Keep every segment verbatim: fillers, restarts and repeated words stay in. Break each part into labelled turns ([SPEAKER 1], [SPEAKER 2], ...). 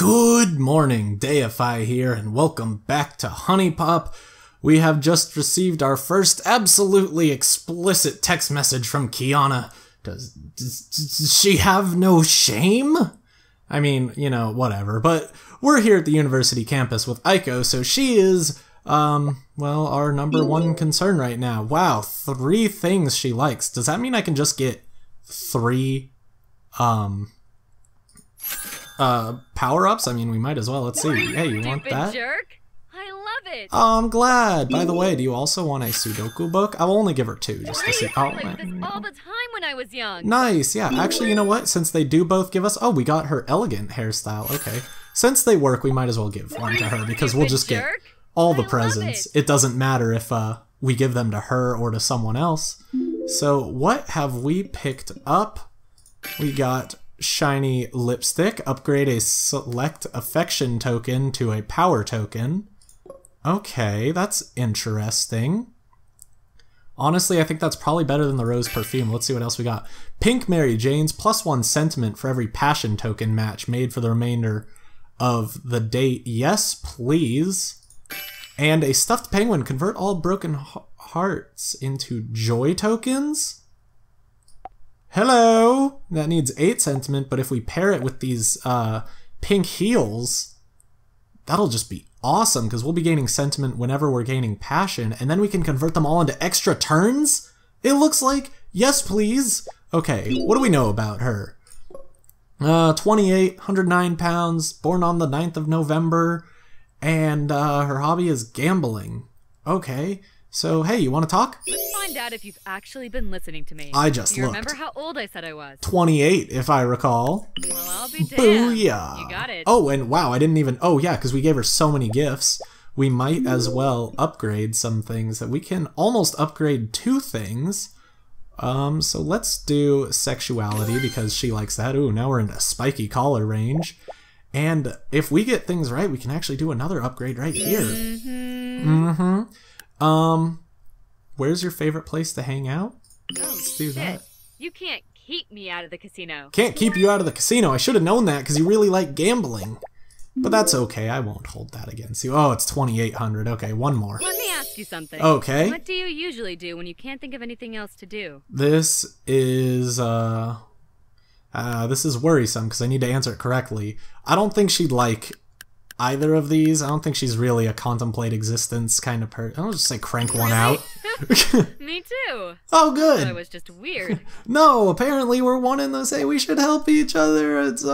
[SPEAKER 1] Good morning, Deify here, and welcome back to HuniePop. We have just received our first absolutely explicit text message from Kiana. Does, does, does she have no shame? I mean, you know, whatever, but we're here at the university campus with Aiko, so she is, um, well, our number one concern right now. Wow, three things she likes. Does that mean I can just get three, um... Uh, power-ups? I mean, we might as well. Let's see. Hey, you want that?
[SPEAKER 2] Jerk? I love it.
[SPEAKER 1] Oh, I'm glad. By the way, do you also want a Sudoku book? I will only give her two, just to see.
[SPEAKER 2] I
[SPEAKER 1] Oh,
[SPEAKER 2] used to play this all the time when I was young.
[SPEAKER 1] nice. Yeah, actually, you know what? Since they do both give us... Oh, we got her elegant hairstyle. Okay. Since they work, we might as well give one to her, because we'll just get all the presents. It doesn't matter if uh, we give them to her or to someone else. So, what have we picked up? We got... shiny lipstick, upgrade a select affection token to a power token. Okay, that's interesting. Honestly, I think that's probably better than the rose perfume. Let's see what else we got. Pink Mary Jane's plus one sentiment for every passion token match made for the remainder of the date. Yes, please. And a stuffed penguin. Convert all broken hearts into joy tokens? Hello! That needs eight sentiment, but if we pair it with these uh, pink heels, that'll just be awesome, because we'll be gaining sentiment whenever we're gaining passion, and then we can convert them all into extra turns? It looks like. Yes, please! Okay, what do we know about her? Uh, twenty-eight, one hundred nine pounds, born on the ninth of November, and uh, her hobby is gambling. Okay. So, hey, you want to talk?
[SPEAKER 2] Let's find out if you've actually been listening to me.
[SPEAKER 1] I just
[SPEAKER 2] Do you
[SPEAKER 1] looked.
[SPEAKER 2] remember how old I said I was?
[SPEAKER 1] twenty-eight, if I recall.
[SPEAKER 2] Well, I'll be damned.
[SPEAKER 1] Booyah!
[SPEAKER 2] You got it.
[SPEAKER 1] Oh, and wow, I didn't even... Oh, yeah, because we gave her so many gifts. We might as well upgrade some things that we can almost upgrade two things. Um, so let's do sexuality, because she likes that. Ooh, now we're into spiky collar range. And if we get things right, we can actually do another upgrade right here.
[SPEAKER 2] Mm-hmm.
[SPEAKER 1] Mm-hmm. Um, where's your favorite place to hang out?
[SPEAKER 2] Oh,
[SPEAKER 1] Let's do
[SPEAKER 2] shit.
[SPEAKER 1] that.
[SPEAKER 2] You can't keep me out of the casino.
[SPEAKER 1] Can't keep you out of the casino. I should have known that because you really like gambling. But that's okay. I won't hold that against you. Oh, it's twenty-eight hundred. Okay, one more.
[SPEAKER 2] Let me ask you something.
[SPEAKER 1] Okay.
[SPEAKER 2] What do you usually do when you can't think of anything else to do?
[SPEAKER 1] This is, uh... Uh, this is worrisome because I need to answer it correctly. I don't think she'd like either of these. I don't think she's really a contemplate existence kind of person. I'll just say crank one out.
[SPEAKER 2] Me too.
[SPEAKER 1] Oh,
[SPEAKER 2] I
[SPEAKER 1] good.
[SPEAKER 2] thought it was just weird.
[SPEAKER 1] No, apparently we're one in the same. We should help each other. It's,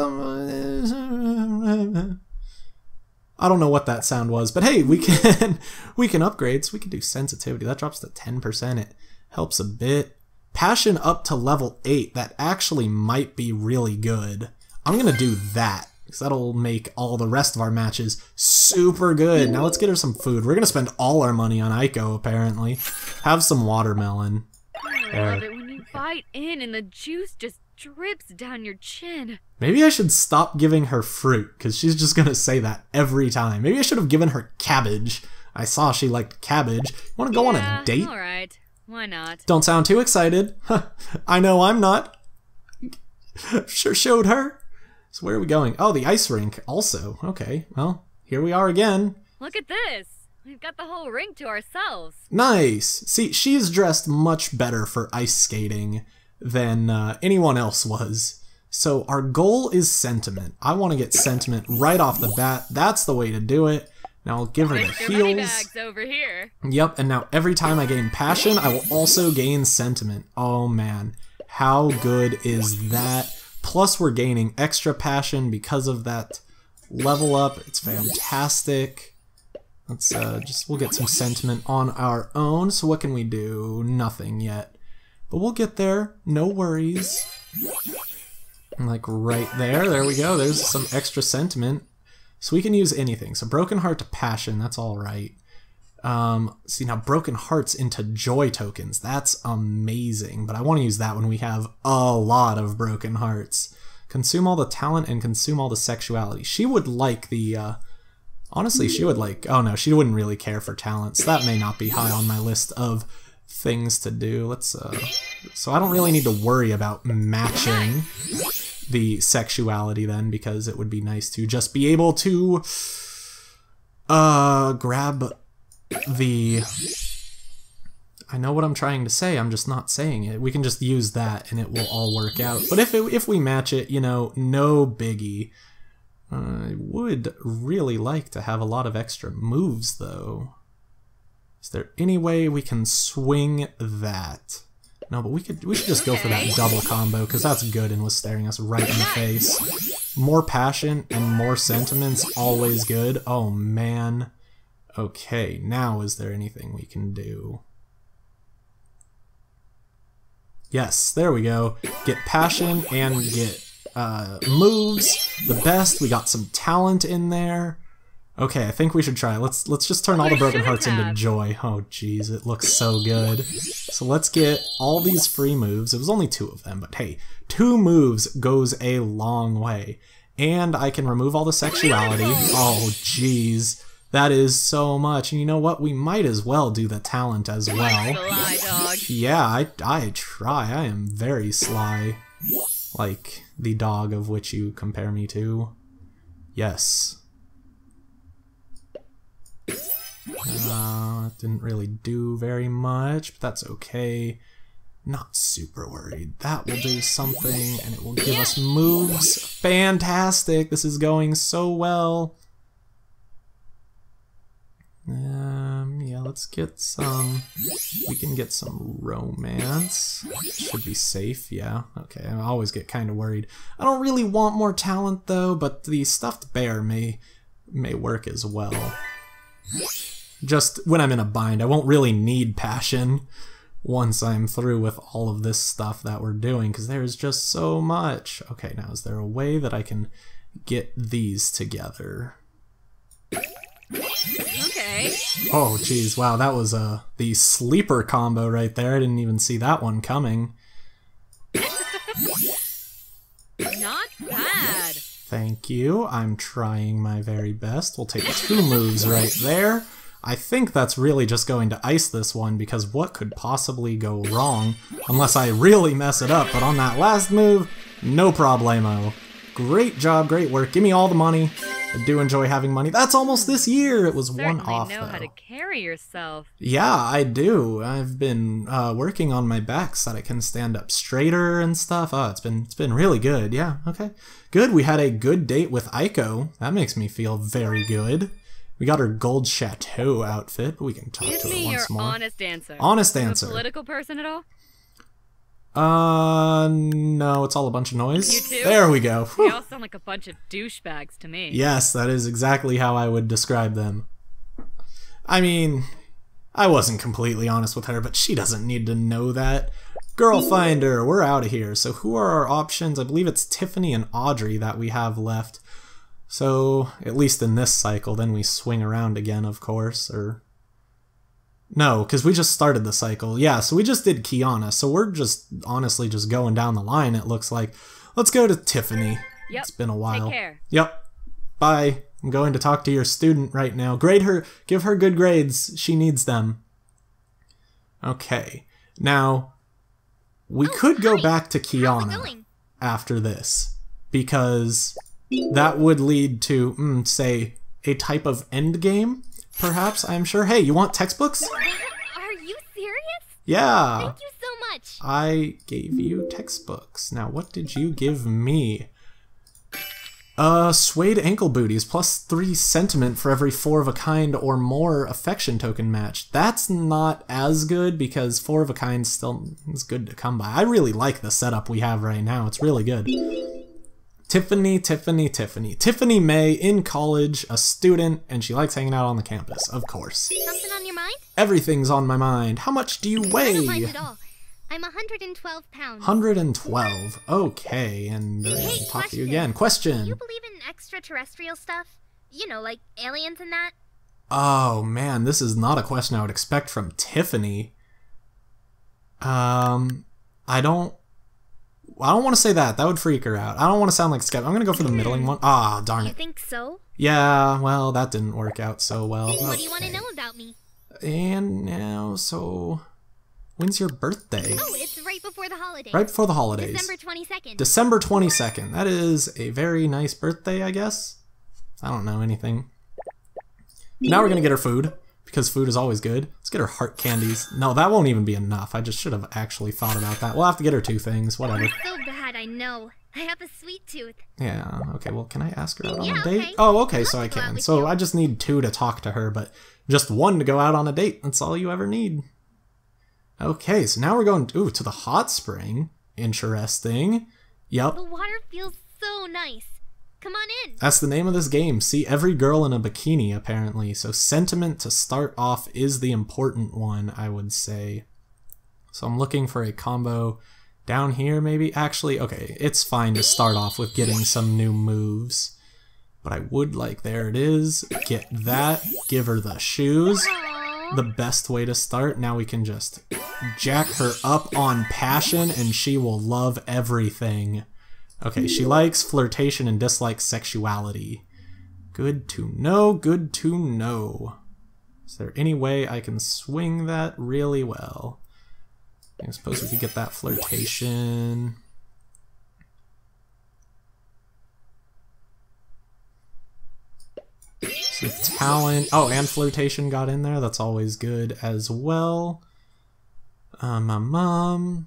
[SPEAKER 1] um, I don't know what that sound was, but hey, we can we can upgrade. So we can do sensitivity. That drops to ten percent. It helps a bit. Passion up to level eight. That actually might be really good. I'm gonna do that, because that'll make all the rest of our matches super good. Now let's get her some food. We're gonna spend all our money on Aiko, apparently. Have some watermelon.
[SPEAKER 2] I love it when you bite in and the juice just drips down your chin.
[SPEAKER 1] Maybe I should stop giving her fruit, because she's just gonna say that every time. Maybe I should have given her cabbage. I saw she liked cabbage. You wanna go
[SPEAKER 2] yeah,
[SPEAKER 1] on a date?
[SPEAKER 2] Alright, why not?
[SPEAKER 1] Don't sound too excited. I know I'm not. Sure showed her. So where are we going? Oh, the ice rink also. Okay, well, here we are again.
[SPEAKER 2] Look at this. We've got the whole rink to ourselves.
[SPEAKER 1] Nice. See, she's dressed much better for ice skating than uh, anyone else was. So our goal is sentiment. I want to get sentiment right off the bat. That's the way to do it. Now I'll give her the
[SPEAKER 2] Extra money
[SPEAKER 1] heels.
[SPEAKER 2] bags over here.
[SPEAKER 1] Yep, and now every time I gain passion, I will also gain sentiment. Oh man, how good is that? Plus we're gaining extra passion because of that level up. It's fantastic. Let's uh, just, we'll get some sentiment on our own. So what can we do? Nothing yet. But we'll get there, no worries. Like right there, there we go. There's some extra sentiment. So we can use anything. So broken heart to passion, that's all right. Um, see now broken hearts into joy tokens. That's amazing. But I want to use that when we have a lot of broken hearts. Consume all the talent and consume all the sexuality. She would like the, uh, honestly, she would like, oh no, she wouldn't really care for talents. That may not be high on my list of things to do. Let's, uh, so I don't really need to worry about matching. the sexuality then, because it would be nice to just be able to uh, grab the... I know what I'm trying to say, I'm just not saying it. We can just use that and it will all work out. But if, it, if we match it, you know, no biggie. I would really like to have a lot of extra moves, though. Is there any way we can swing that? No, but we could we should just go for that double combo, because that's good and was staring us right in the face. More passion and more sentiments, always good. Oh, man. Okay, now is there anything we can do? Yes, there we go. Get passion and get uh, moves. The best. We got some talent in there. Okay, I think we should try. Let's let's just turn all the broken hearts into joy. Oh, jeez, it looks so good. So let's get all these free moves. It was only two of them, but hey, two moves goes a long way. And I can remove all the sexuality. Oh, jeez. That is so much. And you know what? We might as well do the talent as well.
[SPEAKER 2] Sly dog.
[SPEAKER 1] Yeah, I, I try. I am very sly. Like the dog of which you compare me to. Yes. Uh, it didn't really do very much, but that's okay. Not super worried. That will do something, and it will give us moves. Fantastic! This is going so well. Um, yeah, let's get some, we can get some romance. Should be safe, yeah. Okay, I always get kind of worried. I don't really want more talent though, but the stuffed bear may, may work as well. Just when I'm in a bind, I won't really need passion once I'm through with all of this stuff that we're doing, because there's just so much. Okay, now is there a way that I can get these together?
[SPEAKER 2] Okay.
[SPEAKER 1] Oh, geez, wow, that was uh, the sleeper combo right there. I didn't even see that one coming.
[SPEAKER 2] Not bad.
[SPEAKER 1] Thank you. I'm trying my very best. We'll take two moves right there. I think that's really just going to ice this one, because what could possibly go wrong unless I really mess it up? But on that last move, no problemo. Great job, great work. Give me all the money. I do enjoy having money. That's almost this year. It was one off, though.
[SPEAKER 2] Certainly know how to carry yourself.
[SPEAKER 1] Yeah, I do. I've been uh, working on my back so that I can stand up straighter and stuff. Oh, it's been it's been really good. Yeah, okay. Good. We had a good date with Aiko. That makes me feel very good. We got her gold chateau outfit, but we can talk
[SPEAKER 2] Give
[SPEAKER 1] to her
[SPEAKER 2] me
[SPEAKER 1] once
[SPEAKER 2] your
[SPEAKER 1] more.
[SPEAKER 2] honest answer.
[SPEAKER 1] Honest
[SPEAKER 2] Are you
[SPEAKER 1] answer.
[SPEAKER 2] a political person at all?
[SPEAKER 1] Uh, no, it's all a bunch of noise.
[SPEAKER 2] You too?
[SPEAKER 1] There we go.
[SPEAKER 2] They all sound like a bunch of douchebags to me.
[SPEAKER 1] Yes, that is exactly how I would describe them. I mean, I wasn't completely honest with her, but she doesn't need to know that. Girl finder, we're out of here. So who are our options? I believe it's Tiffany and Audrey that we have left. So, at least in this cycle, then we swing around again, of course, or... No, because we just started the cycle. Yeah, so we just did Kiana, so we're just honestly just going down the line, it looks like. Let's go to Tiffany.
[SPEAKER 2] Yep.
[SPEAKER 1] It's been a while.
[SPEAKER 2] Take care.
[SPEAKER 1] Yep. Bye. I'm going to talk to your student right now. Grade her. Give her good grades. She needs them. Okay. Now, we
[SPEAKER 3] Oh,
[SPEAKER 1] could go
[SPEAKER 3] hi.
[SPEAKER 1] back to
[SPEAKER 3] How's it
[SPEAKER 1] Kiana
[SPEAKER 3] going?
[SPEAKER 1] after this, because that would lead to, mm, say, a type of end game, perhaps, I'm sure. Hey, you want textbooks?
[SPEAKER 3] Are you serious?
[SPEAKER 1] Yeah.
[SPEAKER 3] Thank you so much.
[SPEAKER 1] I gave you textbooks. Now, what did you give me? Uh, suede ankle booties, plus three sentiment for every four of a kind or more affection token match. That's not as good, because four of a kind still is good to come by. I really like the setup we have right now. It's really good. Tiffany, Tiffany, Tiffany. Tiffany May, in college, a student, and she likes hanging out on the campus, of course.
[SPEAKER 3] Something on your mind?
[SPEAKER 1] Everything's on my mind. How much do you
[SPEAKER 3] I
[SPEAKER 1] weigh?
[SPEAKER 3] don't mind at all. I'm one hundred twelve pounds.
[SPEAKER 1] one hundred twelve. Okay, and uh,
[SPEAKER 3] Hey,
[SPEAKER 1] talk to you
[SPEAKER 3] question.
[SPEAKER 1] again.
[SPEAKER 3] Do
[SPEAKER 1] Question.
[SPEAKER 3] you believe in extraterrestrial stuff? You know, like aliens and that?
[SPEAKER 1] Oh man, this is not a question I would expect from Tiffany. Um, I don't. I don't want to say that. That would freak her out. I don't want to sound like skeptic. I'm gonna go for the middling one. Ah, darn
[SPEAKER 3] You
[SPEAKER 1] it.
[SPEAKER 3] think so?
[SPEAKER 1] Yeah, well, that didn't work out so well.
[SPEAKER 3] What do you want to
[SPEAKER 1] Okay.
[SPEAKER 3] know about me?
[SPEAKER 1] And now, so When's your birthday?
[SPEAKER 3] Oh, it's right before the holidays.
[SPEAKER 1] Right before the holidays.
[SPEAKER 3] December twenty-second.
[SPEAKER 1] December twenty-second. That is a very nice birthday, I guess. I don't know anything. Now we're gonna get her food, because food is always good. Let's get her heart candies. No, that won't even be enough. I just should have actually thought about that. We'll have to get her two things, whatever.
[SPEAKER 3] I'm so bad, I know. I have a sweet tooth.
[SPEAKER 1] Yeah, okay, well, can I ask her out on
[SPEAKER 3] Yeah,
[SPEAKER 1] a date?
[SPEAKER 3] okay.
[SPEAKER 1] Oh, okay,
[SPEAKER 3] I'd
[SPEAKER 1] so
[SPEAKER 3] love
[SPEAKER 1] I
[SPEAKER 3] to go out
[SPEAKER 1] can.
[SPEAKER 3] with
[SPEAKER 1] So
[SPEAKER 3] you.
[SPEAKER 1] I just need two to talk to her, but just one to go out on a date. That's all you ever need. Okay, so now we're going ooh, to the hot spring. Interesting. Yep.
[SPEAKER 3] The water feels so nice. Come on in.
[SPEAKER 1] That's the name of this game. See every girl in a bikini, apparently. So sentiment to start off is the important one, I would say. So I'm looking for a combo down here, maybe? Actually, okay, it's fine to start off with getting some new moves. But I would like, there it is. Get that. Give her the shoes.
[SPEAKER 3] Aww.
[SPEAKER 1] The best way to start. Now we can just jack her up on passion and she will love everything. Okay, she likes flirtation and dislikes sexuality. Good to know, good to know. Is there any way I can swing that really well? I suppose we could get that flirtation. Some talent. Oh, and flirtation got in there. That's always good as well. Um, um, um.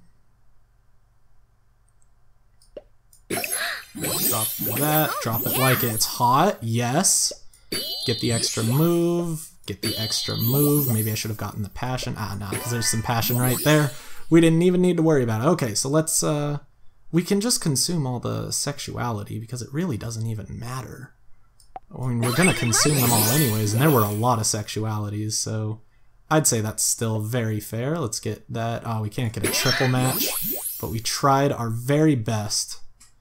[SPEAKER 1] Drop that. Drop it like it's hot. Yes. Get the extra move. Get the extra move. Maybe I should have gotten the passion. Ah, no, because there's some passion right there. We didn't even need to worry about it. Okay, so let's, uh... we can just consume all the sexuality because it really doesn't even matter. I mean, we're gonna consume them all anyways, and there were a lot of sexualities, so I'd say that's still very fair. Let's get that. Oh, we can't get a triple match, but we tried our very best.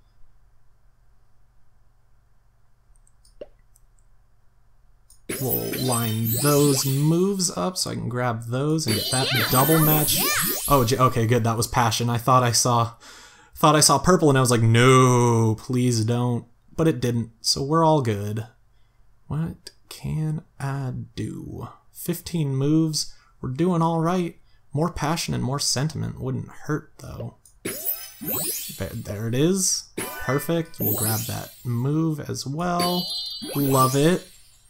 [SPEAKER 1] We'll line those moves up so I can grab those and get that double match. Oh, okay, good. That was passion. I thought I saw, thought I saw purple, and I was like, no, please don't. But it didn't, so we're all good. What can I do? fifteen moves. We're doing all right. More passion and more sentiment wouldn't hurt, though. There, there it is. Perfect. We'll grab that move as well. Love it.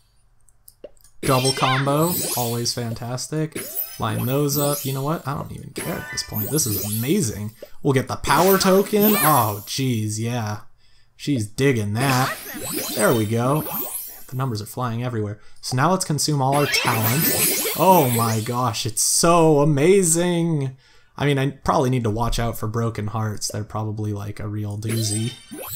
[SPEAKER 1] Double combo, always fantastic. Line those up. You know what? I don't even care at this point. This is amazing. We'll get the power token. Oh, geez, yeah. She's digging that. There we go. The numbers are flying everywhere. So now let's consume all our talent. Oh my gosh, it's so amazing. I mean, I probably need to watch out for broken hearts. They're probably like a real doozy.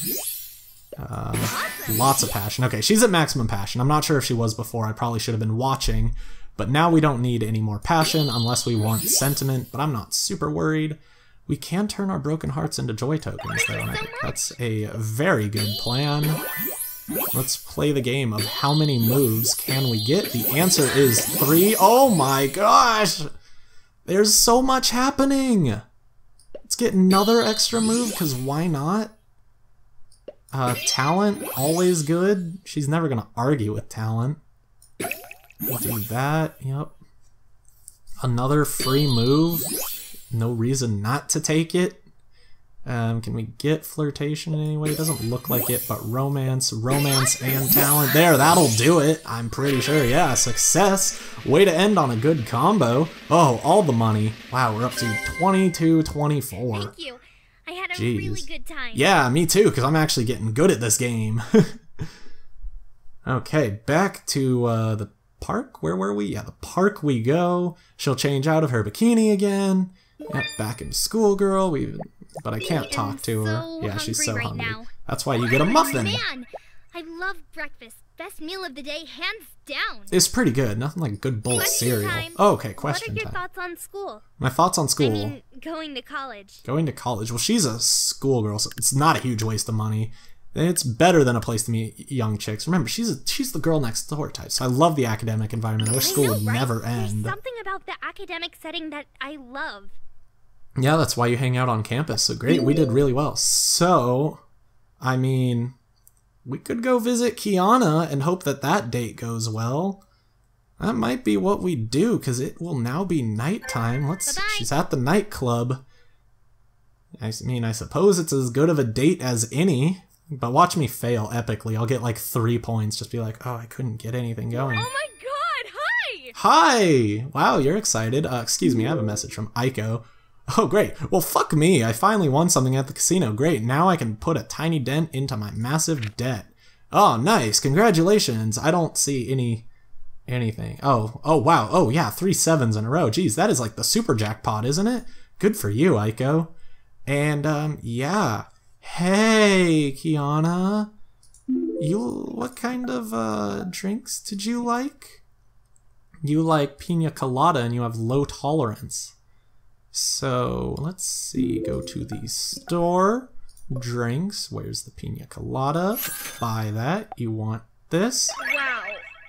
[SPEAKER 1] Um, lots of passion. Okay, she's at maximum passion. I'm not sure if she was before. I probably should have been watching. But now we don't need any more passion unless we want sentiment. But I'm not super worried. We can turn our broken hearts into joy tokens, though. And I think that's a very good plan. Let's play the game of how many moves can we get. The answer is three. Oh my gosh! There's so much happening! Let's get another extra move, because why not? Uh, talent, always good. She's never gonna argue with talent. We'll do that, yep. Another free move. No reason not to take it. Um, can we get flirtation in any way? It doesn't look like it, but romance, romance and talent. There, that'll do it. I'm pretty sure, yeah, success. Way to end on a good combo. Oh, all the money. Wow, we're up to twenty-two twenty-four.
[SPEAKER 3] Thank you. I had a
[SPEAKER 1] Jeez.
[SPEAKER 3] really good time.
[SPEAKER 1] Yeah, me too, because I'm actually getting good at this game. Okay, back to uh, the park. Where were we? Yeah, the park we go. She'll change out of her bikini again. Yep, back into schoolgirl. We, but I can't
[SPEAKER 3] I
[SPEAKER 1] talk
[SPEAKER 3] am
[SPEAKER 1] to her.
[SPEAKER 3] so
[SPEAKER 1] Yeah, she's
[SPEAKER 3] hungry
[SPEAKER 1] so
[SPEAKER 3] right
[SPEAKER 1] hungry.
[SPEAKER 3] now.
[SPEAKER 1] That's why you get a muffin.
[SPEAKER 3] Man, I love breakfast. Best meal of the day, hands down.
[SPEAKER 1] It's pretty good. Nothing like a good bowl of
[SPEAKER 3] Question
[SPEAKER 1] cereal.
[SPEAKER 3] time.
[SPEAKER 1] Oh, okay, question
[SPEAKER 3] What are your
[SPEAKER 1] time.
[SPEAKER 3] thoughts on school?
[SPEAKER 1] My thoughts on school.
[SPEAKER 3] I mean, going to college.
[SPEAKER 1] Going to college. Well, she's a schoolgirl, so it's not a huge waste of money. It's better than a place to meet young chicks. Remember, she's a, she's the girl next door type, so I love the academic environment. I wish school
[SPEAKER 3] I know,
[SPEAKER 1] would
[SPEAKER 3] right?
[SPEAKER 1] never
[SPEAKER 3] There's
[SPEAKER 1] end.
[SPEAKER 3] something about the academic setting that I love.
[SPEAKER 1] Yeah, that's why you hang out on campus. So great, we did really well. So, I mean, we could go visit Kiana and hope that that date goes well. That might be what we do, because it will now be nighttime. Let's see.
[SPEAKER 3] Bye-bye.
[SPEAKER 1] She's at the nightclub. I mean, I suppose it's as good of a date as any. But watch me fail epically. I'll get like three points. Just be like, oh, I couldn't get anything going.
[SPEAKER 2] Oh my god, hi!
[SPEAKER 1] Hi! Wow, you're excited. Uh, excuse me, I have a message from Aiko. Oh, great. Well, fuck me. I finally won something at the casino. Great. Now I can put a tiny dent into my massive debt. Oh, nice. Congratulations. I don't see any... anything. Oh, oh, wow. Oh, yeah, three sevens in a row. Jeez, that is like the super jackpot, isn't it? Good for you, Aiko. And, um, yeah. Hey, Kiana. You, what kind of, uh, drinks did you like? You like pina colada and you have low tolerance. So, let's see. Go to the store. Drinks. Where's the pina colada? Buy that. You want this?
[SPEAKER 2] Wow.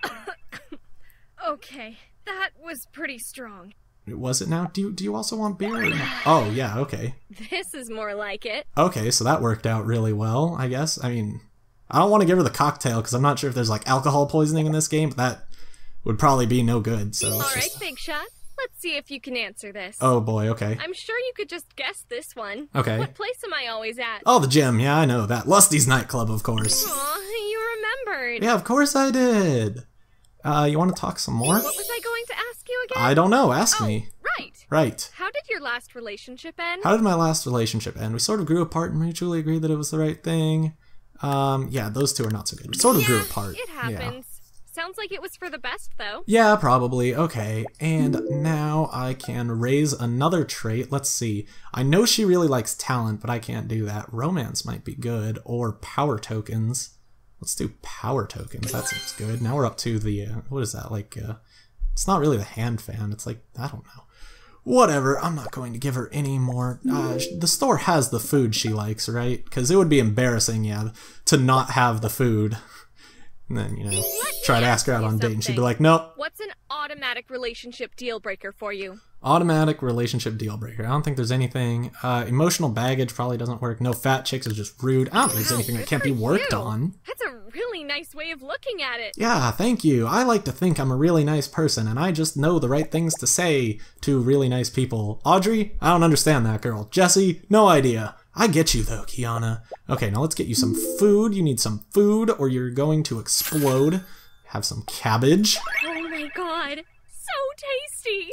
[SPEAKER 2] Okay, that was pretty strong.
[SPEAKER 1] Was it now? Do you, do you also want beer? Or no? Oh, yeah, okay.
[SPEAKER 2] This is more like it.
[SPEAKER 1] Okay, so that worked out really well, I guess. I mean, I don't want to give her the cocktail because I'm not sure if there's like alcohol poisoning in this game, but that would probably be no good, so...
[SPEAKER 2] All right,
[SPEAKER 1] just...
[SPEAKER 2] Big Shot. Let's see if you can answer this.
[SPEAKER 1] Oh boy, okay.
[SPEAKER 2] I'm sure you could just guess this one.
[SPEAKER 1] Okay.
[SPEAKER 2] What place am I always at?
[SPEAKER 1] Oh, the gym. Yeah, I know that. Lusty's nightclub, of course.
[SPEAKER 2] Aw, you remembered.
[SPEAKER 1] Yeah, of course I did. Uh, you want to talk some more?
[SPEAKER 2] What was I going to ask you again?
[SPEAKER 1] I don't know. Ask
[SPEAKER 2] oh,
[SPEAKER 1] me.
[SPEAKER 2] right.
[SPEAKER 1] Right.
[SPEAKER 2] How did your last relationship end?
[SPEAKER 1] How did my last relationship end? We sort of grew apart and mutually agreed that it was the right thing. Um, yeah, those two are not so good. We sort of
[SPEAKER 2] yeah,
[SPEAKER 1] grew apart.
[SPEAKER 2] It happens.
[SPEAKER 1] Yeah.
[SPEAKER 2] Sounds like it was for the best, though.
[SPEAKER 1] Yeah, probably. Okay, and now I can raise another trait. Let's see. I know she really likes talent, but I can't do that. Romance might be good, or power tokens. Let's do power tokens. That seems good. Now we're up to the, uh, what is that? Like, uh, it's not really the hand fan. It's like, I don't know. Whatever. I'm not going to give her any more. Uh, the store has the food she likes, right? Because it would be embarrassing, yeah, to not have the food. And then, you know, try to ask her out on a date and she'd be like, nope.
[SPEAKER 2] What's an automatic relationship deal breaker for you?
[SPEAKER 1] Automatic relationship deal breaker. I don't think there's anything. Uh, emotional baggage probably doesn't work. No fat chicks is just rude. I don't think there's anything that can't be worked on.
[SPEAKER 2] That's a really nice way of looking at it.
[SPEAKER 1] Yeah, thank you. I like to think I'm a really nice person and I just know the right things to say to really nice people. Audrey, I don't understand that girl. Jesse, no idea. I get you though, Kiana. Okay, now let's get you some food. You need some food or you're going to explode. Have some cabbage.
[SPEAKER 2] Oh my god, so tasty.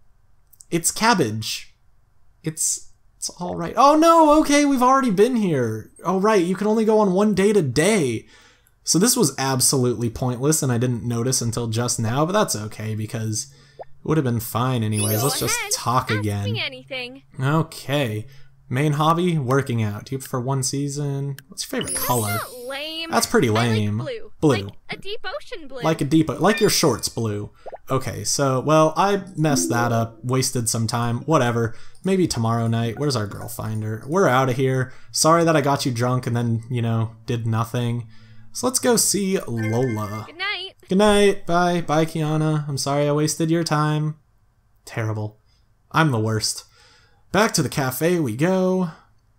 [SPEAKER 1] It's cabbage. It's it's all right. Oh no, okay, we've already been here. Oh right, you can only go on one date a day. So this was absolutely pointless and I didn't notice until just now, but that's okay because it would have been fine anyways.
[SPEAKER 2] Go
[SPEAKER 1] Let's
[SPEAKER 2] ahead.
[SPEAKER 1] just talk
[SPEAKER 2] Ask
[SPEAKER 1] again.
[SPEAKER 2] me anything.
[SPEAKER 1] Okay. Main hobby, working out. Do you prefer one season? What's your favorite color?
[SPEAKER 2] That's not lame.
[SPEAKER 1] That's pretty
[SPEAKER 2] I
[SPEAKER 1] lame.
[SPEAKER 2] like blue.
[SPEAKER 1] Blue.
[SPEAKER 2] Like a deep ocean blue.
[SPEAKER 1] Like a deep, like your shorts blue. Okay, so, well, I messed that up, wasted some time, whatever. Maybe tomorrow night. Where's our girl finder? We're out of here. Sorry that I got you drunk and then, you know, did nothing. So let's go see Lola.
[SPEAKER 2] Good night.
[SPEAKER 1] Good night. Bye. Bye, Kiana. I'm sorry I wasted your time. Terrible. I'm the worst. Back to the cafe we go.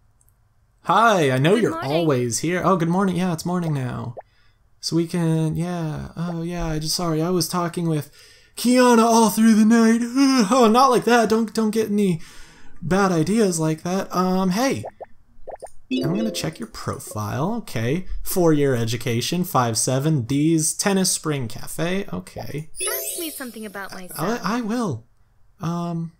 [SPEAKER 1] Hi, I know
[SPEAKER 2] Good
[SPEAKER 1] you're
[SPEAKER 2] morning.
[SPEAKER 1] always here. Oh, good morning. Yeah, it's morning now. So we can, yeah. Oh, yeah, I just, sorry, I was talking with Kiana all through the night. Oh, not like that. Don't, don't get any bad ideas like that. Um, hey. I'm gonna check your profile. Okay. Four-year education, five seven, D's, tennis, spring cafe. Okay.
[SPEAKER 2] Ask me something about myself.
[SPEAKER 1] I, I will. Um...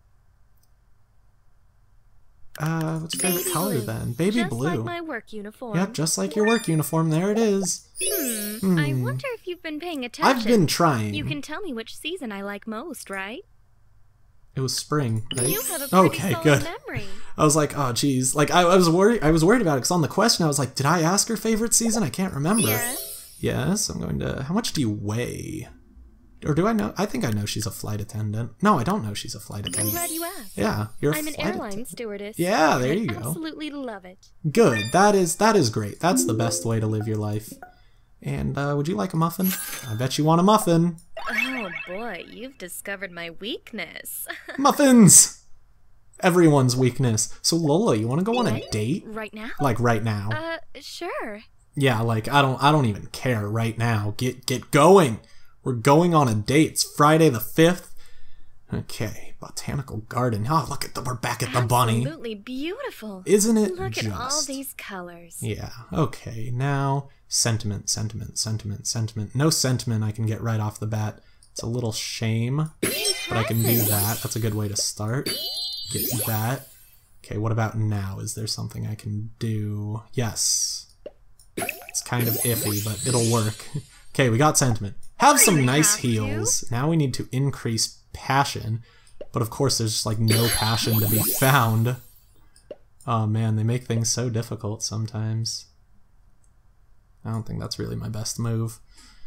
[SPEAKER 1] Uh, what's your favorite
[SPEAKER 2] Baby
[SPEAKER 1] color
[SPEAKER 2] blue.
[SPEAKER 1] then? Baby
[SPEAKER 2] Just
[SPEAKER 1] blue.
[SPEAKER 2] like my work uniform.
[SPEAKER 1] Yep, just like your work uniform. There it is.
[SPEAKER 2] Hmm.
[SPEAKER 1] Hmm.
[SPEAKER 2] I wonder if you've been paying attention.
[SPEAKER 1] I've been trying.
[SPEAKER 2] You can tell me which season I like most, right?
[SPEAKER 1] It was spring, right?
[SPEAKER 2] You have a pretty
[SPEAKER 1] okay,
[SPEAKER 2] solid
[SPEAKER 1] good.
[SPEAKER 2] memory.
[SPEAKER 1] I was like, oh, geez. Like, I, I was worried. I was worried about it because on the question, I was like, did I ask her favorite season? I can't remember.
[SPEAKER 2] Yes.
[SPEAKER 1] Yes. I'm going to. How much do you weigh? Or do I know? I think I know she's a flight attendant. No, I don't know she's a flight
[SPEAKER 2] I'm
[SPEAKER 1] attendant.
[SPEAKER 2] glad you asked.
[SPEAKER 1] Yeah, you're a
[SPEAKER 2] I'm an
[SPEAKER 1] flight
[SPEAKER 2] airline
[SPEAKER 1] attendant.
[SPEAKER 2] stewardess.
[SPEAKER 1] Yeah, there
[SPEAKER 2] and
[SPEAKER 1] you
[SPEAKER 2] I
[SPEAKER 1] go.
[SPEAKER 2] absolutely love it.
[SPEAKER 1] Good. That is that is great. That's the best way to live your life. And uh, would you like a muffin? I bet you want a muffin.
[SPEAKER 2] Oh boy, you've discovered my weakness.
[SPEAKER 1] Muffins! Everyone's weakness. So Lola, you want to go on a
[SPEAKER 2] What?
[SPEAKER 1] date?
[SPEAKER 2] Right now?
[SPEAKER 1] Like right now?
[SPEAKER 2] Uh, sure.
[SPEAKER 1] Yeah, like I don't I don't even care right now. Get get going. We're going on a date. It's Friday the fifth. Okay, botanical garden. Oh, look at the, we're back at the bunny.
[SPEAKER 4] Absolutely beautiful.
[SPEAKER 1] Isn't it
[SPEAKER 4] Look
[SPEAKER 1] just?
[SPEAKER 4] at all these colors.
[SPEAKER 1] Yeah, okay. Now, sentiment, sentiment, sentiment, sentiment. No sentiment I can get right off the bat. It's a little shame, but I can do that. That's a good way to start. Get that. Okay, what about now? Is there something I can do? Yes. It's kind of iffy, but it'll work. Okay, we got sentiment. Have some nice heals. Now we need to increase passion, but of course there's just like no passion to be found. Oh man, they make things so difficult sometimes. I don't think that's really my best move.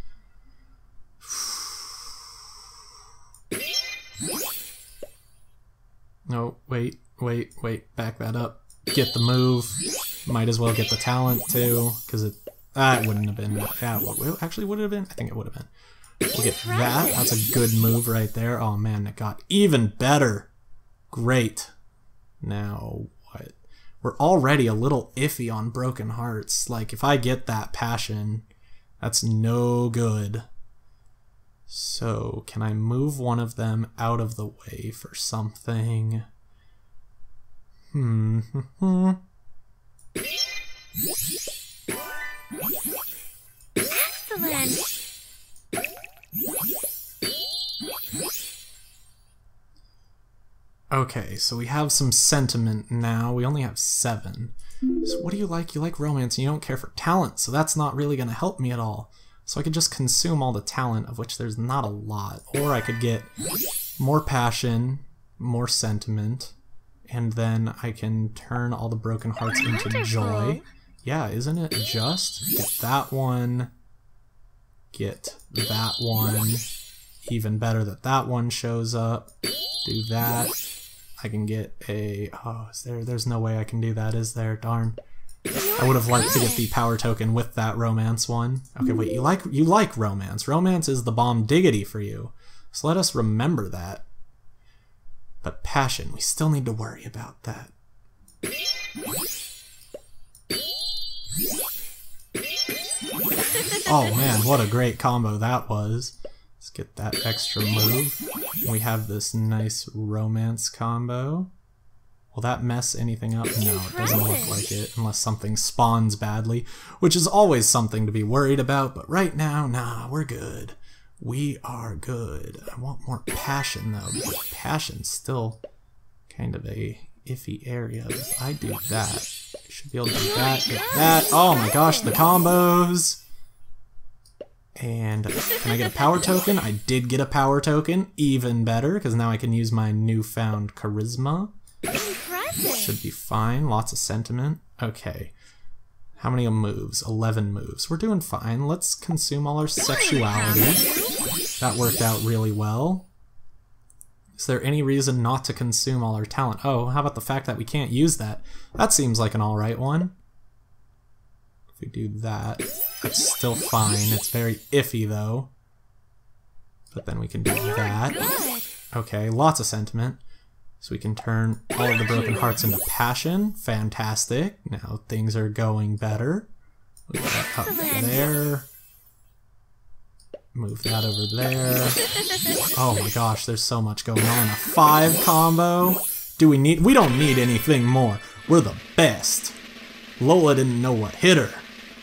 [SPEAKER 1] No, wait, wait, wait, back that up. Get the move. Might as well get the talent too, because it, that wouldn't have been, yeah, well, actually would it have been? I think it would have been. We'll get that. That's a good move right there. Oh man, it got even better. Great. Now what? We're already a little iffy on broken hearts. Like if I get that passion, that's no good. So can I move one of them out of the way for something? Hmm.
[SPEAKER 4] Excellent.
[SPEAKER 1] Okay, so we have some sentiment now. We only have seven. So what do you like? You like romance and you don't care for talent, so that's not really going to help me at all. So I could just consume all the talent, of which there's not a lot. Or I could get more passion, more sentiment, and then I can turn all the broken hearts into
[SPEAKER 4] Wonderful.
[SPEAKER 1] joy. Yeah, isn't it just? Get that one. Get that one. Even better that that one shows up. Do that. I can get a... Oh, is there... There's no way I can do that, is there? Darn. I would have liked to get the power token with that romance one. Okay, wait, you like you like romance. Romance is the bomb diggity for you. So let us remember that. But passion, we still need to worry about that. Oh man, what a great combo that was. Let's get that extra move. We have this nice romance combo. Will that mess anything up? No, it doesn't look like it, unless something spawns badly, which is always something to be worried about, but right now, nah, we're good. We are good. I want more passion, though, because passion's still kind of a iffy area. If I do that, I should be able to do that, get that. Oh my gosh, the combos! And can I get a power token? I did get a power token, even better, because now I can use my newfound charisma. Should be fine. Lots of sentiment. Okay. How many moves? eleven moves. We're doing fine. Let's consume all our sexuality. That worked out really well. Is there any reason not to consume all our talent? Oh, how about the fact that we can't use that? That seems like an alright one. If we do that, that's still fine. It's very iffy, though. But then we can do that. Okay, lots of sentiment. So we can turn all of the broken hearts into passion. Fantastic. Now things are going better. Move that up there. Move that over there. Oh my gosh, there's so much going on. A five combo. Do we need... We don't need anything more. We're the best. Lola didn't know what hit her.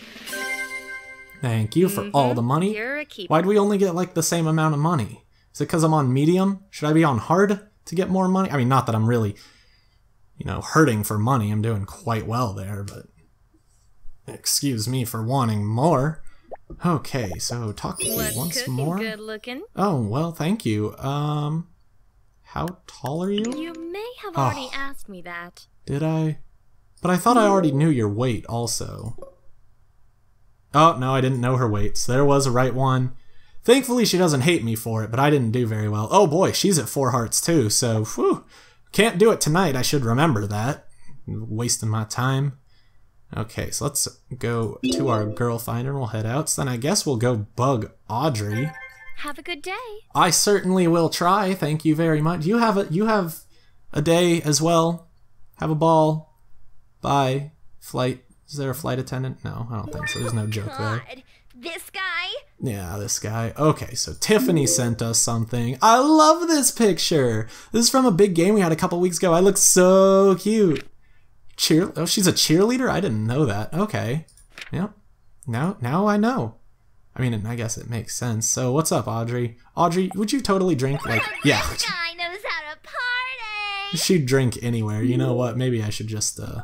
[SPEAKER 1] Thank you for mm-hmm. all the money.
[SPEAKER 4] You're a keeper.
[SPEAKER 1] Why'd we only get like the same amount of money? Is it because I'm on medium? Should I be on hard to get more money? I mean, not that I'm really, you know, hurting for money. I'm doing quite well there, but excuse me for wanting more. Okay, so talk with me once more.
[SPEAKER 4] Good looking.
[SPEAKER 1] Oh, well, thank you. Um, how tall are you?
[SPEAKER 4] You may have
[SPEAKER 1] oh,
[SPEAKER 4] already asked me that.
[SPEAKER 1] Did I? But I thought I already knew your weight also. Oh, no, I didn't know her weight, so there was a right one. Thankfully, she doesn't hate me for it, but I didn't do very well. Oh boy, she's at four hearts too, so whew. Can't do it tonight, I should remember that. Wasting my time. Okay, so let's go to our girl finder and we'll head out. So then I guess we'll go bug Audrey.
[SPEAKER 4] Have a good day.
[SPEAKER 1] I certainly will try, thank you very much. You have a, you have a day as well. Have a ball. Bye. Flight. Is there a flight attendant? No, I don't think so. There's no joke there.
[SPEAKER 4] This guy?
[SPEAKER 1] Yeah, this guy. Okay, so Tiffany sent us something. I love this picture. This is from a big game we had a couple weeks ago. I look so cute. Cheer. Oh, she's a cheerleader? I didn't know that. Okay. Yep. Now, now I know. I mean, I guess it makes sense. So what's up, Audrey? Audrey, would you totally drink like... Yeah.
[SPEAKER 3] This guy knows how to party.
[SPEAKER 1] She'd drink anywhere. You know what? Maybe I should just uh,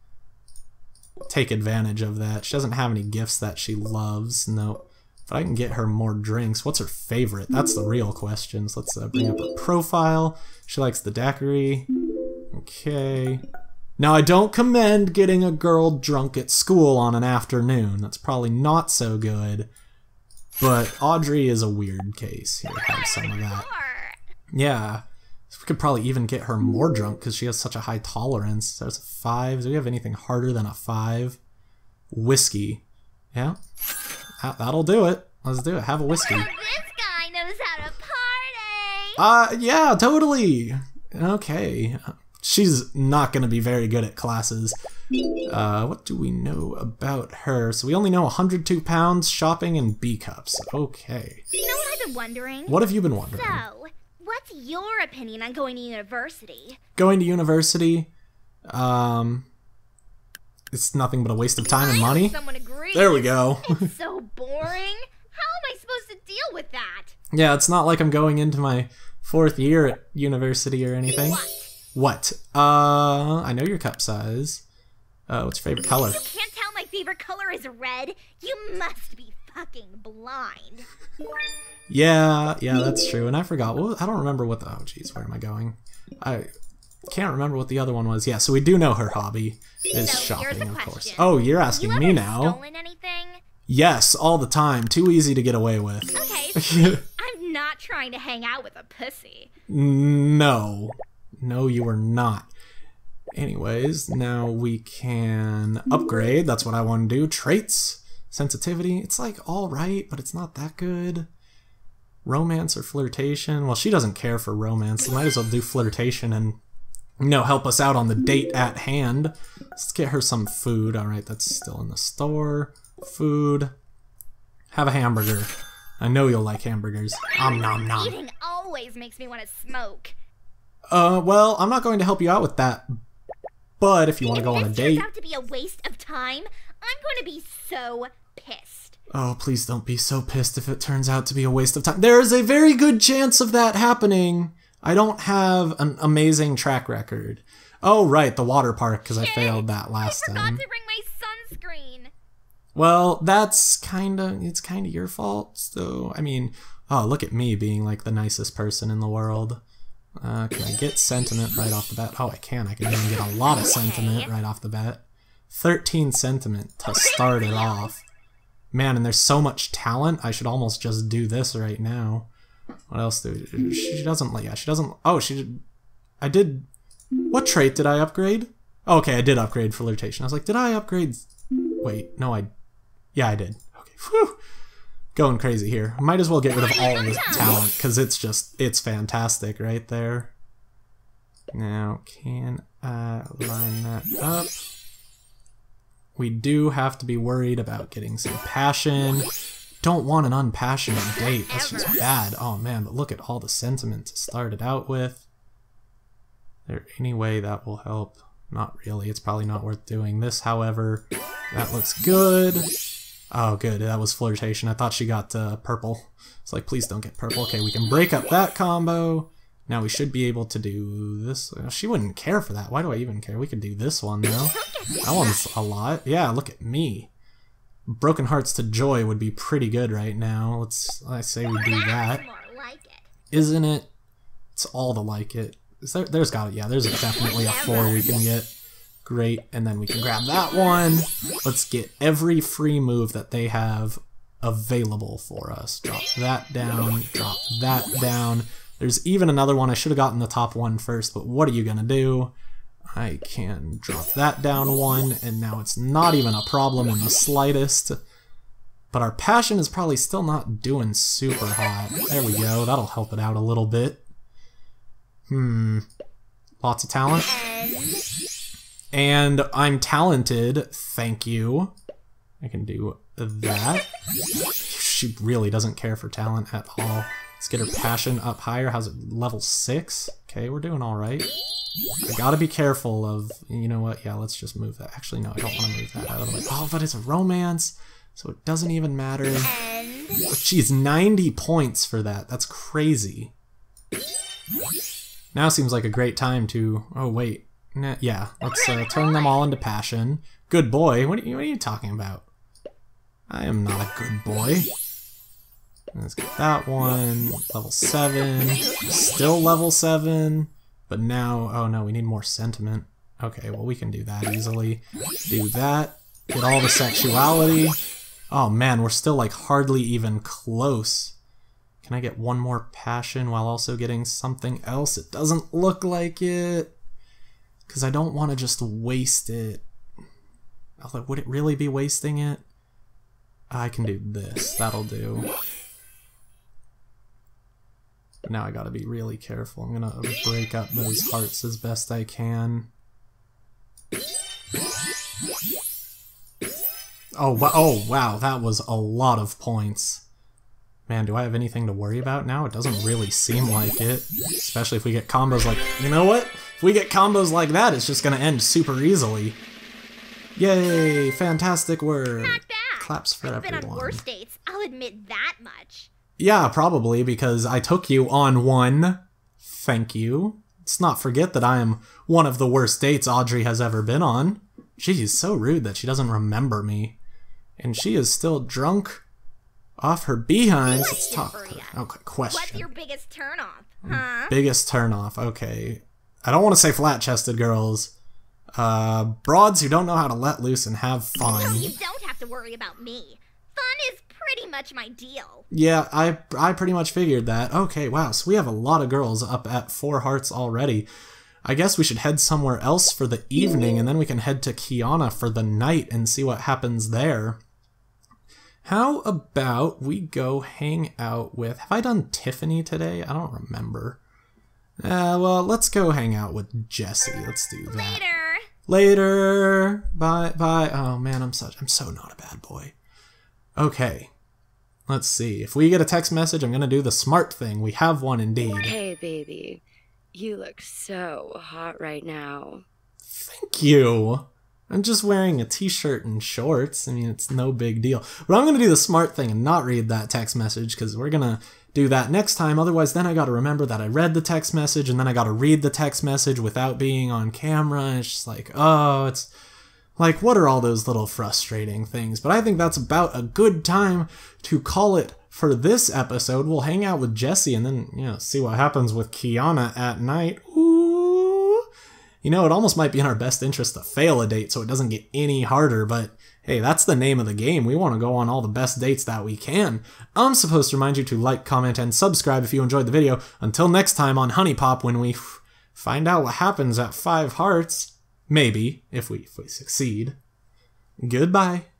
[SPEAKER 1] take advantage of that. She doesn't have any gifts that she loves. No. But I can get her more drinks. What's her favorite? That's the real question. So let's uh, bring up her profile. She likes the daiquiri. Okay. Now, I don't commend getting a girl drunk at school on an afternoon. That's probably not so good. But Audrey is a weird case. Here, have some of that. Yeah. We could probably even get her more drunk because she has such a high tolerance. There's a five. Do we have anything harder than a five? Whiskey. Yeah. That, that'll do it. Let's do it. Have a whiskey.
[SPEAKER 3] This guy knows how to party.
[SPEAKER 1] Uh, yeah, totally. Okay. She's not going to be very good at classes. Uh, what do we know about her? So we only know one hundred two pounds, shopping, and B-cups. Okay.
[SPEAKER 3] You know what I've been wondering?
[SPEAKER 1] What have you been wondering?
[SPEAKER 3] So, what's your opinion on going to university?
[SPEAKER 1] Going to university? Um, it's nothing but a waste of time and money.
[SPEAKER 3] Someone agrees.
[SPEAKER 1] There we go.
[SPEAKER 3] It's so boring. How am I supposed to deal with that?
[SPEAKER 1] Yeah, it's not like I'm going into my fourth year at university or anything.
[SPEAKER 3] What?
[SPEAKER 1] What? Uh, I know your cup size. Uh, what's your favorite color?
[SPEAKER 3] You can't tell my favorite color is red. You must be fucking blind.
[SPEAKER 1] Yeah, yeah, that's true. And I forgot. What was, I don't remember what the... Oh, jeez, where am I going? I can't remember what the other one was. Yeah, so we do know her hobby is
[SPEAKER 3] So, here's
[SPEAKER 1] shopping,
[SPEAKER 3] a
[SPEAKER 1] of course.
[SPEAKER 3] question.
[SPEAKER 1] Oh, you're asking
[SPEAKER 3] you
[SPEAKER 1] me
[SPEAKER 3] ever
[SPEAKER 1] now.
[SPEAKER 3] stolen anything?
[SPEAKER 1] Yes, all the time. Too easy to get away with.
[SPEAKER 3] Okay, see, I'm not trying to hang out with a pussy.
[SPEAKER 1] No. No, you are not. Anyways, now we can upgrade. That's what I want to do. Traits. Sensitivity. It's like alright, but it's not that good. Romance or flirtation. Well, she doesn't care for romance. So might as well do flirtation and, you know, help us out on the date at hand. Let's get her some food. Alright, that's still in the store. Food. Have a hamburger. I know you'll like hamburgers. Om nom nom.
[SPEAKER 3] Eating always makes me want to smoke.
[SPEAKER 1] Uh, well, I'm not going to help you out with that. But if you want to go on a
[SPEAKER 3] If this
[SPEAKER 1] date...
[SPEAKER 3] turns out to be a waste of time, I'm going to be so pissed.
[SPEAKER 1] Oh, please don't be so pissed if it turns out to be a waste of time. There is a very good chance of that happening. I don't have an amazing track record. Oh, right, the water park, because I
[SPEAKER 3] Shit,
[SPEAKER 1] failed that last
[SPEAKER 3] I forgot
[SPEAKER 1] time.
[SPEAKER 3] to bring my sunscreen.
[SPEAKER 1] Well, that's kind of, it's kind of your fault, so, I mean, oh, look at me being like the nicest person in the world. Uh, can I get sentiment right off the bat? Oh, I can. I can even get a lot of sentiment right off the bat. thirteen sentiment to start it off. Man, and there's so much talent, I should almost just do this right now. What else do we, she doesn't, yeah, she doesn't, oh, she did, I did, what trait did I upgrade? Oh, okay, I did upgrade flirtation. I was like, did I upgrade, wait, no, I, yeah, I did. Okay, whew. Going crazy here. Might as well get rid of all of the talent, because it's just, it's fantastic right there. Now, can I line that up? We do have to be worried about getting some passion. Don't want an unpassionate date. That's just bad. Oh man, but look at all the sentiment to start it out with. Is there any way that will help? Not really. It's probably not worth doing. This, however, that looks good. Oh, good. That was flirtation. I thought she got uh, purple. It's like, please don't get purple. Okay, we can break up that combo. Now we should be able to do this. She wouldn't care for that. Why do I even care? We could do this one, though. That one's a lot. Yeah, look at me. Broken Hearts to Joy would be pretty good right now. Let's, I say we do that. Isn't it? It's all the like it. Is there, there's got it. Yeah, there's definitely a four we can get. Great, and then we can grab that one. Let's get every free move that they have available for us. Drop that down, drop that down. There's even another one. I should have gotten the top one first, but what are you gonna do? I can drop that down one, and now it's not even a problem in the slightest. But our passion is probably still not doing super hot. There we go, that'll help it out a little bit. Hmm, lots of talent. And I'm talented, thank you. I can do that. She really doesn't care for talent at all. Let's get her passion up higher. How's it? Level six? Okay, we're doing all right. I gotta be careful of, you know what? Yeah, let's just move that. Actually, no, I don't want to move that out of the way. Oh, but it's a romance, so it doesn't even matter. Oh, geez, ninety points for that. That's crazy. Now seems like a great time to... Oh, wait. Nah, yeah, let's uh, turn them all into passion. Good boy. What are, you, what are you talking about? I am not a good boy. Let's get that one. Level seven. Still level seven. But now... Oh, no, we need more sentiment. Okay, well, we can do that easily. Do that. Get all the sexuality. Oh, man, we're still, like, hardly even close. Can I get one more passion while also getting something else? It doesn't look like it. Because I don't want to just waste it. Although, would it really be wasting it? I can do this. That'll do. Now I gotta be really careful. I'm gonna break up those hearts as best I can. Oh, oh wow, that was a lot of points. Man, do I have anything to worry about now? It doesn't really seem like it. Especially if we get combos like... You know what? If we get combos like that, it's just gonna end super easily. Yay! Fantastic work!
[SPEAKER 3] Not bad.
[SPEAKER 1] Claps for
[SPEAKER 3] I've
[SPEAKER 1] everyone.
[SPEAKER 3] been on worse dates, I'll admit that much.
[SPEAKER 1] Yeah, probably, because I took you on one. Thank you. Let's not forget that I am one of the worst dates Audrey has ever been on. She's so rude that she doesn't remember me. And she is still drunk off her behinds. Let's talk. Okay, question.
[SPEAKER 3] What's your biggest turnoff, huh?
[SPEAKER 1] Biggest turnoff, okay. I don't want to say flat-chested girls. Uh, broads who don't know how to let loose and have fun.
[SPEAKER 3] No, you don't have to worry about me. Fun is pretty much my deal.
[SPEAKER 1] Yeah, I I pretty much figured that. Okay, wow, so we have a lot of girls up at four hearts already. I guess we should head somewhere else for the evening, and then we can head to Kiana for the night and see what happens there. How about we go hang out with... Have I done Tiffany today? I don't remember. Uh, well, let's go hang out with Jessie. Let's do that.
[SPEAKER 3] Later.
[SPEAKER 1] Later. Bye, bye. Oh, man, I'm such... I'm so not a bad boy. Okay. Let's see. If we get a text message, I'm going to do the smart thing. We have one indeed.
[SPEAKER 5] Hey, baby. You look so hot right now.
[SPEAKER 1] Thank you. I'm just wearing a t-shirt and shorts. I mean, it's no big deal. But I'm going to do the smart thing and not read that text message because we're going to do that next time. Otherwise, then I got to remember that I read the text message and then I got to read the text message without being on camera. It's just like, oh, it's like, what are all those little frustrating things? But I think that's about a good time to call it for this episode. We'll hang out with Jessie and then, you know, see what happens with Kiana at night. Ooh. You know, it almost might be in our best interest to fail a date so it doesn't get any harder, but hey, that's the name of the game. We want to go on all the best dates that we can. I'm supposed to remind you to like, comment, and subscribe if you enjoyed the video. Until next time on HuniePop, when we find out what happens at five hearts. Maybe, if we, if we succeed. Goodbye.